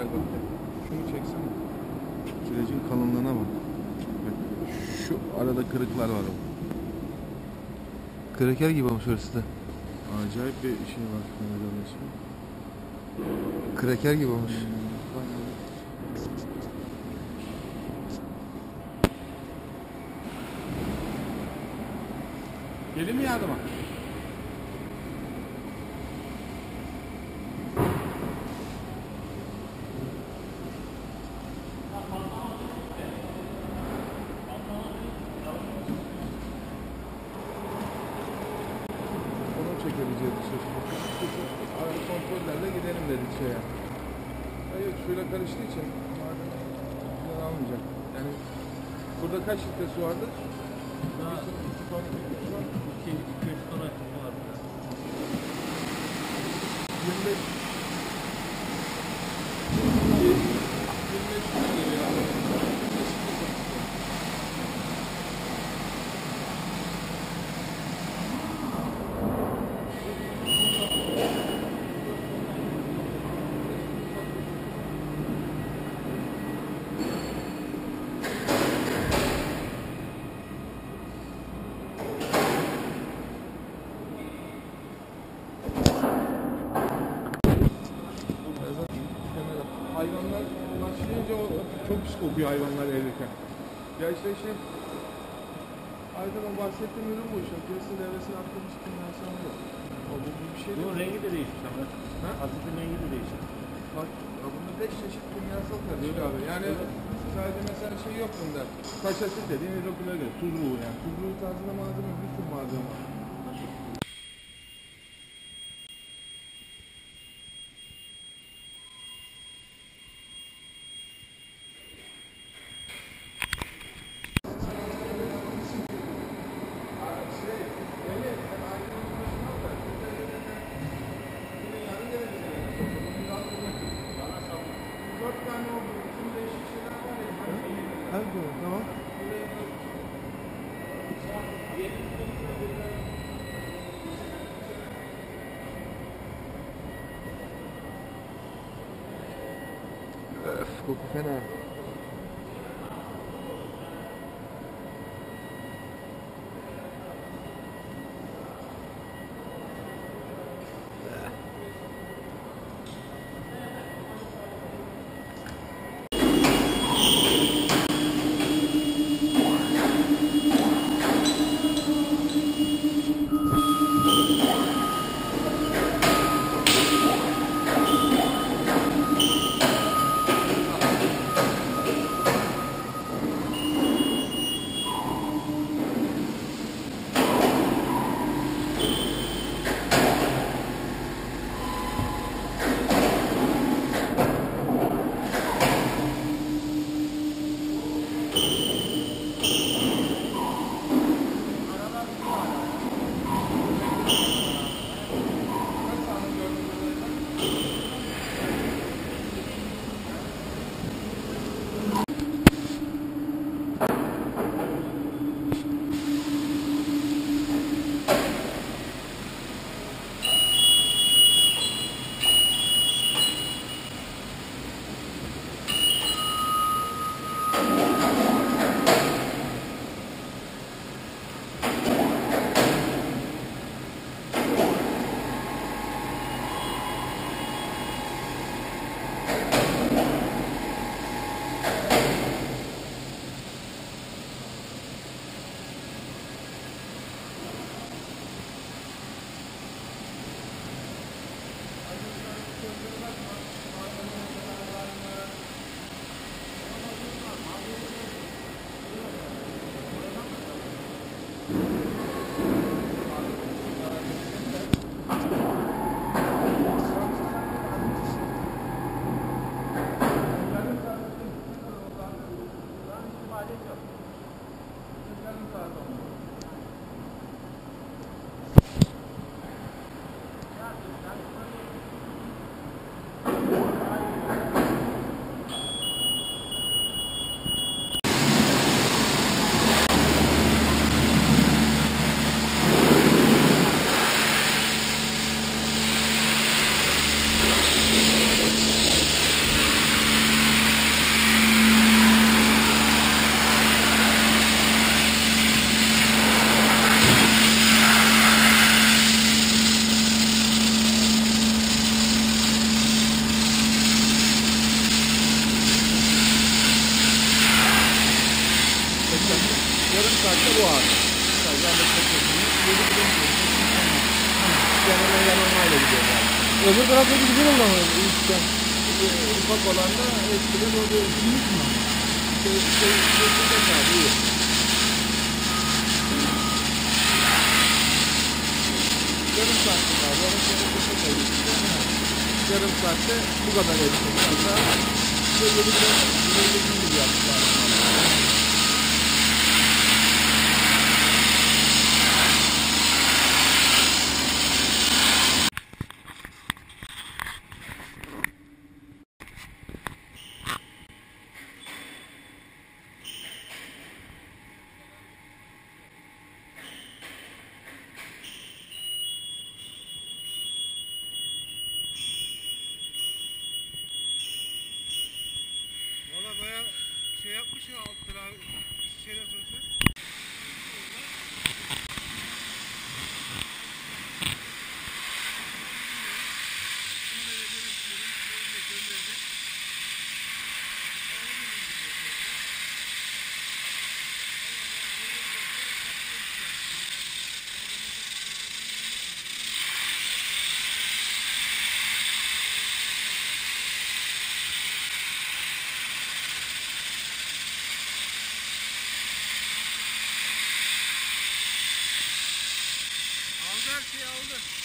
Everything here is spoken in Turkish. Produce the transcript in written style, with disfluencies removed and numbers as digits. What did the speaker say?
güzel bak. Şunu çeksene. Kirecin kalınlığına bak. Bak şu arada kırıklar var. Kraker gibi olmuş orası da. Acayip bir şey var. Kraker gibi olmuş. Gelin mi yardıma? Onu çekebileceğiz bir şey. Ara kontrollerle gidelim dedik şeye. Hayır suyla karıştığı için malzeme almayacak. Yani burada kaç litre su vardı? 2 ton, 3 ton. 2-3 ton akımı var. 25 ton geliyor abi. Hayvanlar başlayınca o çok pis kokuyor hayvanlar evdeyken. Ya işte arkadan bahsettiğim ürün bu işte. Piyasa devresine atlamış kimyasal yok. O bu bir şey değil. Bunun rengi de değişmiş ama. Ha? Hafifin rengi de değişmiş. Bak bunda 5 çeşit kimyasal karışıyor abi. Yani sadece mesela şey yok bunda. Taş asit dediğin hidroklorür, tuz ruhu yani. Tuz ruhu tarzında malzeme, bir sürü malzeme var. Tamam. Öf, koku fena. bu abi. Sadece anlatmak istiyorum. 7 kilometre. Yanına yanılmayla gidiyorum yani. Öbür taraftaki güzel oldu ama üstten. Ufak olan da eskiden oluyor. Minik mi? Şey, iyi. Yarım saatte var. Yarım saatte bu kadar erişim. Hatta böyle bir gibi yaptılar. Valla bayağı şey yapmış ya altlar abi. Şeyden sonra. Aldı her şeyi aldı.